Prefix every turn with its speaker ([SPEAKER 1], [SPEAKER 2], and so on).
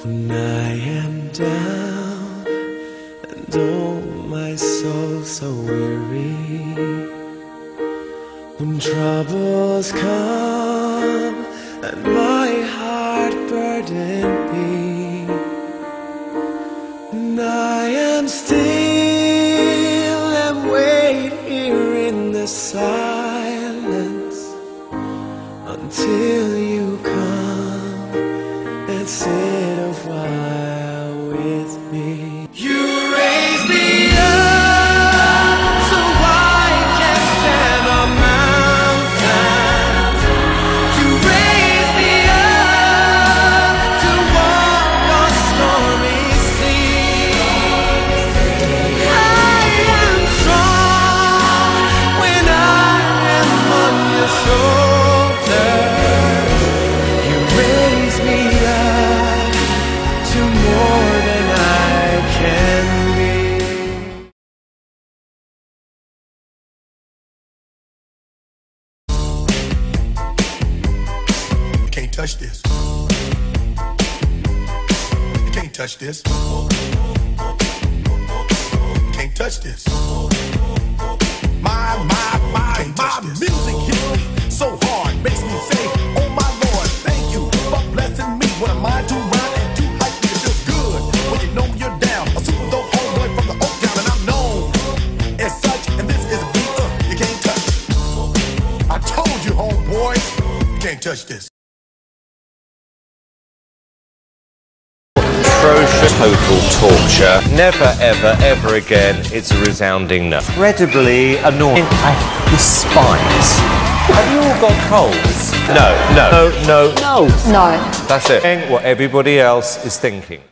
[SPEAKER 1] When I am down and oh my soul so weary, when troubles come and my heart burden be, and I am still and wait here in the silence until you come and sit a while with me. You raise me up so I can stand on mountains. You raise me up to walk on stormy seas. I am strong when I am on your shoulders. You raise me up to more than I can be.
[SPEAKER 2] You can't touch this. You can't touch this. You can't touch this. My music hits me so hard, makes me say, oh my Lord, thank you for blessing me. What am I to rhyme and to hype me? It feels good when you know you're down. A super dope homeboy from the Oak Town, and I'm known as such. And this is a beat you can't touch. I told you, homeboy, you can't touch this.
[SPEAKER 3] Atrocious, total torture. Never, ever, ever again. It's a resounding no. Incredibly annoying. I despise. Have you all got colds? No.
[SPEAKER 4] No.
[SPEAKER 3] That's it. What everybody else is thinking.